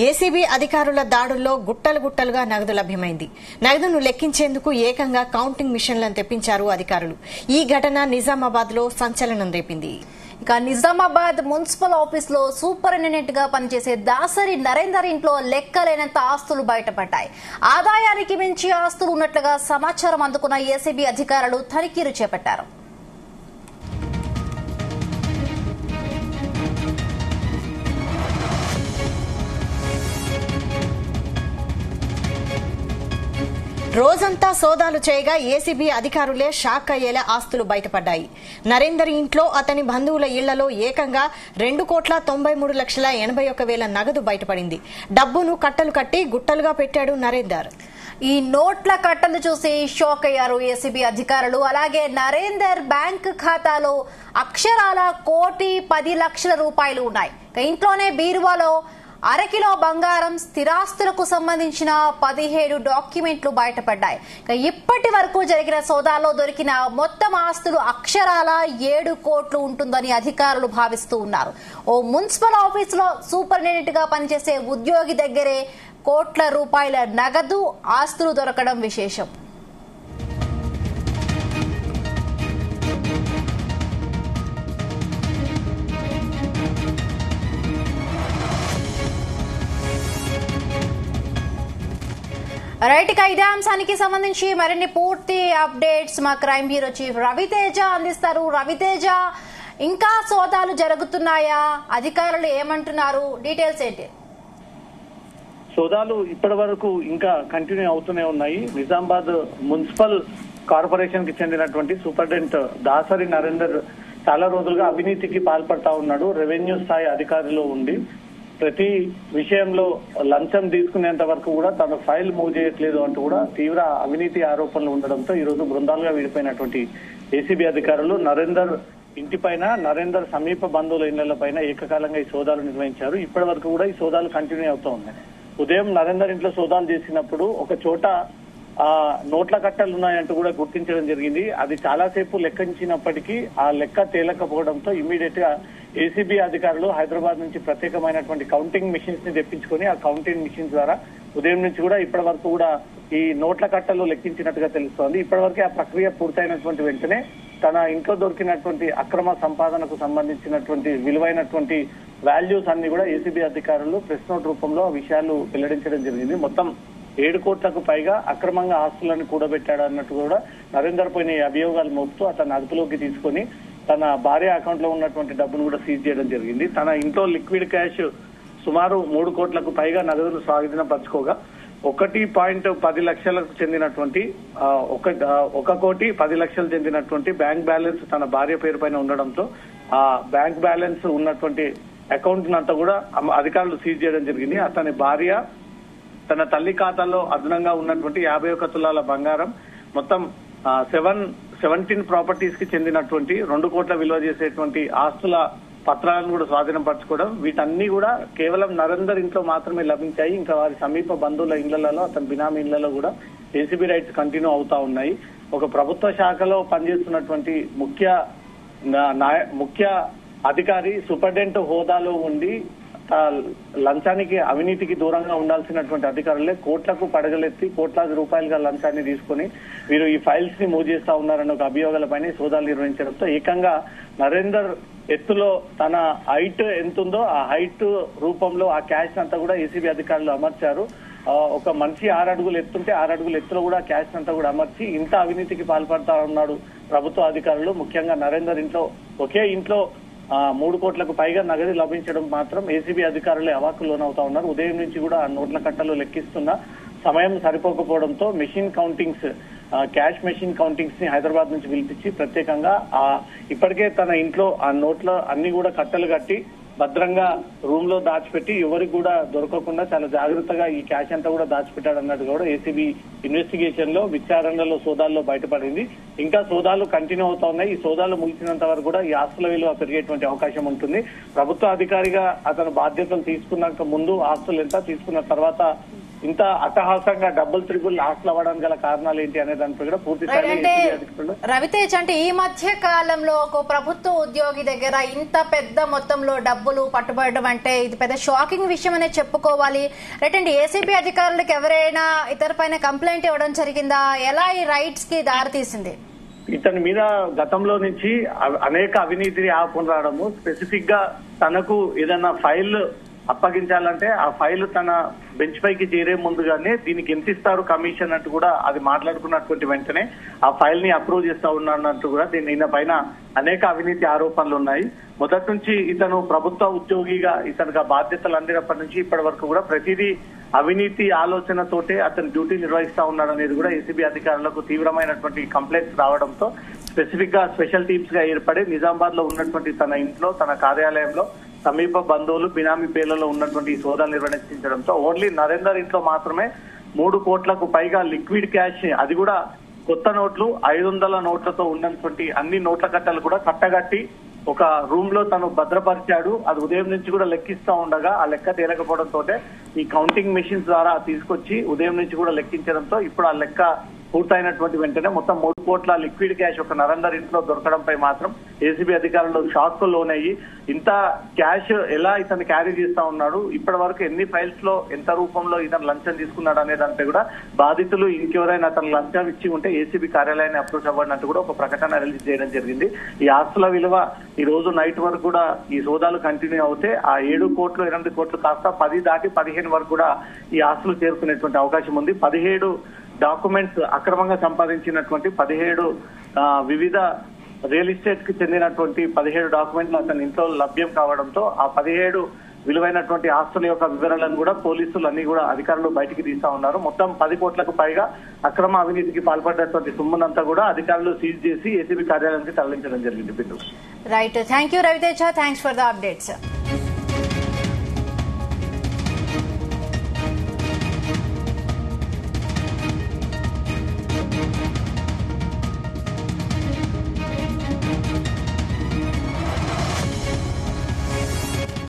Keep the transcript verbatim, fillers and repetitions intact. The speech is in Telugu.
ఏసీబీ అధికారుల దాడుల్లో గుట్టలు గుట్టలుగా నగదు లభ్యమైంది. నగదును లెక్కించేందుకు ఏకంగా కౌంటింగ్ మిషన్లను తెప్పించారు అధికారులు. ఈ ఘటన నిజామాబాద్ లో సంచలనం రేపింది. ఇక నిజామాబాద్ మున్సిపల్ ఆఫీస్ లో సూపరింటెండెంట్ గా పనిచేసే దాసరి నరేందర్ ఇంట్లో లెక్కలేనంత ఆస్తులు బయటపడ్డాయి. ఆదాయానికి మించి ఆస్తులు ఉన్నట్లుగా సమాచారం అందుకున్న ఏసీబీ అధికారులు తనిఖీలు చేపట్టారు. రోజంతా సోదాలు చేయగా ఏసీబీ అధికారులే షాక్ అయ్యేలా ఆస్తులు బయటపడ్డాయి. నరేందర్ ఇంట్లో అతని బంధువుల ఇళ్లలో ఏకంగా రెండు కోట్ల తొంభై మూడు లక్షల ఎనభై ఒక్క వేల నగదు బయటపడింది. డబ్బును కట్టలు కట్టి గుట్టలుగా పెట్టాడు నరేందర్. ఈ నోట్ల కట్టలు చూసి షాక్ అయ్యారు ఏసీబీ అధికారులు. అలాగే నరేందర్ బ్యాంక్ ఖాతాలో అక్షరాల కోటి పది లక్షల రూపాయలు ఉన్నాయి. ఇంట్లోనే బీరువాలో అరకిలో బంగారం, స్థిరాస్తులకు సంబంధించిన పదిహేడు డాక్యుమెంట్లు బయటపడ్డాయి. ఇప్పటి వరకు జరిగిన సోదాల్లో దొరికిన మొత్తం ఆస్తులు అక్షరాల ఏడు కోట్లు ఉంటుందని అధికారులు భావిస్తూ ఉన్నారు. ఓ మున్సిపల్ ఆఫీస్ లో సూపరింటెండెంట్ గా పనిచేసే ఉద్యోగి దగ్గరే కోట్ల రూపాయల నగదు ఆస్తులు దొరకడం విశేషం. రైట్, ఇక ఇదే అంశానికి సంబంధించి మరిన్ని పూర్తి అప్డేట్స్ మా క్రైమ్ బ్యూరో చీఫ్ రవితేజ అందిస్తారు. రవితేజ, ఇంకా సోదాలు జరుగుతున్నాయా? అధికారులు ఏమంటున్నారు? డీటెయిల్స్ ఏంటి? సోదాలు ఇప్పటి వరకు ఇంకా కంటిన్యూ అవుతూనే ఉన్నాయి. నిజామాబాద్ మున్సిపల్ కార్పొరేషన్ కి చెందినటువంటి సూపరింటెండెంట్ దాసరి నరేందర్ చాలా రోజులుగా అవినీతికి పాల్పడతా ఉన్నాడు. రెవెన్యూ స్థాయి అధికారిలో ఉండి ప్రతి విషయంలో లంచం తీసుకునేంత వరకు కూడా తన ఫైల్ మూవ్ చేయట్లేదు అంటూ కూడా తీవ్ర అవినీతి ఆరోపణలు ఉండడంతో ఈ రోజు బృందాలుగా విడిపోయినటువంటి ఏసీబీ అధికారులు నరేందర్ ఇంటిపైన, నరేందర్ సమీప బంధువుల ఇళ్ల పైన ఏకకాలంగా ఈ సోదాలు నిర్వహించారు. ఇప్పటి వరకు కూడా ఈ సోదాలు కంటిన్యూ అవుతూ ఉన్నాయి. ఉదయం నరేందర్ ఇంట్లో సోదాలు చేసినప్పుడు ఒక చోట ఆ నోట్ల కట్టలు ఉన్నాయంటూ కూడా గుర్తించడం జరిగింది. అది చాలాసేపు లెక్కించినప్పటికీ ఆ లెక్క తేలకపోవడంతో ఇమ్మీడియట్ గా ఏసీబీ అధికారులు హైదరాబాద్ నుంచి ప్రత్యేకమైనటువంటి కౌంటింగ్ మిషన్స్ ని తెప్పించుకొని ఆ కౌంటింగ్ మిషన్స్ ద్వారా ఉదయం నుంచి కూడా ఇప్పటి వరకు కూడా ఈ నోట్ల కట్టలు లెక్కించినట్టుగా తెలుస్తోంది. ఇప్పటి వరకే ఆ ప్రక్రియ పూర్తయినటువంటి వెంటనే తన ఇంట్లో దొరికినటువంటి అక్రమ సంపాదనకు సంబంధించినటువంటి విలువైనటువంటి వాల్యూస్ అన్ని కూడా ఏసీబీ అధికారులు ప్రెస్ నోట్ రూపంలో ఆ విషయాలు వెల్లడించడం జరిగింది. మొత్తం ఏడు కోట్లకు పైగా అక్రమంగా ఆస్తులను కూడబెట్టాడు అన్నట్టు కూడా నరేందర్ పైన అభియోగాలు మోపుతూ అతను అదుపులోకి తీసుకొని తన భార్య అకౌంట్ లో ఉన్నటువంటి డబ్బును కూడా సీజ్ చేయడం జరిగింది. తన ఇంట్లో లిక్విడ్ క్యాష్ సుమారు మూడు కోట్లకు పైగా నగదును స్వాధీనపరచుకోగా ఒకటి పాయింట్ పది లక్షలకు చెందినటువంటి ఒక ఒక కోటి పది లక్షలు చెందినటువంటి బ్యాంక్ బ్యాలెన్స్ తన భార్య పేరు పైన ఉండడంతో ఆ బ్యాంక్ బ్యాలెన్స్ ఉన్నటువంటి అకౌంట్ అంతా కూడా అధికారులు సీజ్ చేయడం జరిగింది. అతని భార్య తన తల్లి ఖాతాలో అదనంగా ఉన్నటువంటి యాభై ఒక్క తులాల బంగారం, మొత్తం సెవెన్ సెవెంటీన్ ప్రాపర్టీస్ కి చెందినటువంటి రెండు కోట్ల విలువ చేసేటువంటి ఆస్తుల పత్రాలను కూడా స్వాధీనం పరచుకోవడం, వీటన్ని కూడా కేవలం నరేందర్ ఇంట్లో మాత్రమే లభించాయి. ఇంకా వారి సమీప బంధువుల ఇళ్లలో, అతని బినామీ ఇళ్లలో కూడా ఏసీబీ రైట్స్ కంటిన్యూ అవుతా ఉన్నాయి. ఒక ప్రభుత్వ శాఖలో పనిచేస్తున్నటువంటి ముఖ్య ముఖ్య అధికారి సూపరింటెండెంట్ హోదాలో ఉండి లంచానికి, అవినీతికి దూరంగా ఉండాల్సినటువంటి అధికారులే కోట్లకు పడగలెత్తి కోట్లాది రూపాయలుగా లంచాన్ని తీసుకుని వీరు ఈ ఫైల్స్ ని మూవ్ చేస్తా ఉన్నారన్న ఒక అభియోగాలపైన సోదాలు నిర్వహించడంతో ఏకంగా నరేందర్ ఎత్తులో తన హైట్ ఎంతుందో ఆ హైట్ రూపంలో ఆ క్యాష్ అంతా కూడా ఏసీబీ అధికారులు అమర్చారు. ఒక మనిషి ఆరు అడుగులు ఎత్తుంటే ఆరు అడుగులు ఎత్తులో కూడా క్యాష్ అంతా కూడా అమర్చి ఇంత అవినీతికి పాల్పడతా ఉన్నాడు ప్రభుత్వ అధికారులు. ముఖ్యంగా నరేందర్ ఇంట్లో ఒకే ఇంట్లో మూడు కోట్లకు పైగా నగదు లభించడం మాత్రం ఏసీబీ అధికారులే అవాకు లోనవుతా ఉన్నారు. ఉదయం నుంచి కూడా నోట్ల కట్టలు లెక్కిస్తున్న సమయం సరిపోకపోవడంతో machine countings, cash machine countings ని హైదరాబాద్ నుంచి పిలిపించి ప్రత్యేకంగా ఆ ఇప్పటికే తన ఇంట్లో ఆ నోట్ల అన్ని కూడా కట్టలు కట్టి భద్రంగా రూమ్ లో దాచిపెట్టి ఎవరికి కూడా దొరకకుండా చాలా జాగ్రత్తగా ఈ క్యాష్ అంతా కూడా దాచిపెట్టాడు అన్నట్టు కూడా ఏసీబీ ఇన్వెస్టిగేషన్ లో, విచారణలో, సోదాల్లో బయటపడింది. ఇంకా సోదాలు కంటిన్యూ అవుతా ఉన్నాయి. ఈ సోదాలు ముగిసినంత వరకు కూడా ఈ ఆస్తుల విలువ పెరిగేటువంటి అవకాశం ఉంటుంది. ప్రభుత్వ అధికారిగా అతను బాధ్యతలు తీసుకున్నాక ముందు ఆస్తులు ఎంత, తీసుకున్న తర్వాత ఇంత అట్టహాసంగా డబుల్ త్రిబుల్ లాస్లు అవ్వడానికి గల కారణాలు ఏంటి అనే దానిపై కూడా పూర్తి అంటే రవితేజ్ అంటే ఈ మధ్య కాలంలో ఒక ప్రభుత్వ ఉద్యోగి దగ్గర ఇంత పెద్ద మొత్తంలో డబ్బులు పట్టుబడడం అంటే ఇది పెద్ద షాకింగ్ విషయం అనే చెప్పుకోవాలి. రైట్ అండి, ఏసీబీ అధికారులకు ఎవరైనా ఇతర పైన కంప్లైంట్ ఇవ్వడం జరిగిందా? ఎలా ఈ రైట్స్ కి దారితీసింది? ఇతని మీద గతంలో నుంచి అనేక అవినీతి ఆరోపణలు రావడము, స్పెసిఫిక్ గా తనకు ఏదైనా ఫైల్ అప్పగించాలంటే ఆ ఫైల్ తన బెంచ్ పైకి చేరే ముందుగానే దీనికి ఎంత ఇస్తారు కమిషన్ అంటూ కూడా అది మాట్లాడుకున్నటువంటి వెంటనే ఆ ఫైల్ ని అప్రూవ్ చేస్తా ఉన్నానంటూ కూడా దీని ఈయన పైన అనేక అవినీతి ఆరోపణలు ఉన్నాయి. మొదటి నుంచి ఇతను ప్రభుత్వ ఉద్యోగిగా ఇతనికి బాధ్యతలు అందినప్పటి నుంచి ఇప్పటి వరకు కూడా ప్రతిదీ అవినీతి ఆలోచనతోటే అతను డ్యూటీ నిర్వహిస్తా ఉన్నాడు అనేది కూడా ఏసీబీ అధికారులకు తీవ్రమైనటువంటి కంప్లైంట్స్ రావడంతో స్పెసిఫిక్ గా స్పెషల్ టీమ్స్ గా ఏర్పడి నిజామాబాద్ లో ఉన్నటువంటి తన ఇంట్లో తన కార్యాలయంలో సమీప బంధువులు బినామీ పేర్లలో ఉన్నటువంటి సోదాలు నిర్వహించడంతో ఓన్లీ నరేందర్ ఇంట్లో మాత్రమే మూడు కోట్లకు పైగా లిక్విడ్ క్యాష్, అది కూడా కొత్త నోట్లు ఐదు వందల నోట్లతో ఉన్నటువంటి అన్ని నోట్ల కట్టలు కూడా కట్టగట్టి ఒక రూమ్ లో తను భద్రపరిచాడు. అది ఉదయం నుంచి కూడా లెక్కిస్తా ఉండగా ఆ లెక్క తేలకపోవడంతో ఈ కౌంటింగ్ మెషిన్స్ ద్వారా తీసుకొచ్చి ఉదయం నుంచి కూడా లెక్కించడంతో ఇప్పుడు ఆ లెక్క పూర్తయినటువంటి వెంటనే మొత్తం మూడు కోట్ల లిక్విడ్ క్యాష్ ఒక నరేందర్ ఇంట్లో దొరకడంపై మాత్రం ఏసీబీ అధికారులు షాక్ కు లోనయ్యి ఇంత క్యాష్ ఎలా ఇతను క్యారీ చేస్తా ఉన్నాడు, ఇప్పటి వరకు ఎన్ని ఫైల్స్ లో ఎంత రూపంలో ఇతను లంచం తీసుకున్నాడు అనే దానిపై కూడా బాధితులు ఇంకెవరైనా అతను లంచం ఇచ్చి ఉంటే ఏసీబీ కార్యాలయాన్ని అప్రోచ్ అవ్వడంటూ కూడా ఒక ప్రకటన రిలీజ్ చేయడం జరిగింది. ఈ ఆస్తుల విలువ ఈ రోజు నైట్ వరకు కూడా ఈ సోదాలు కంటిన్యూ అవుతే ఆ ఏడు కోట్లు ఎనిమిది కోట్లు కాస్త పది దాటి పదిహేను వరకు కూడా ఈ ఆస్తులు చేరుకునేటువంటి అవకాశం ఉంది. పదిహేడు డాక్యుమెంట్స్ అక్రమంగా సంపాదించినటువంటి పదిహేడు వివిధ రియల్ ఎస్టేట్ కి చెందినటువంటి పదిహేడు డాక్యుమెంట్లు అతని ఇంట్లో లభ్యం కావడంతో ఆ పదిహేడు విలువైనటువంటి ఆస్తుల యొక్క వివరాలను కూడా పోలీసులు అన్ని కూడా అధికారులు బయటికి తీస్తా ఉన్నారు. మొత్తం పది కోట్లకు పైగా అక్రమ అవినీతికి పాల్పడినటువంటి సొమ్మునంతా కూడా అధికారులు సీజ్ చేసి ఏసీబీ కార్యాలయానికి తరలించడం జరిగింది. Right, thank you Raviteja, thanks for the updates.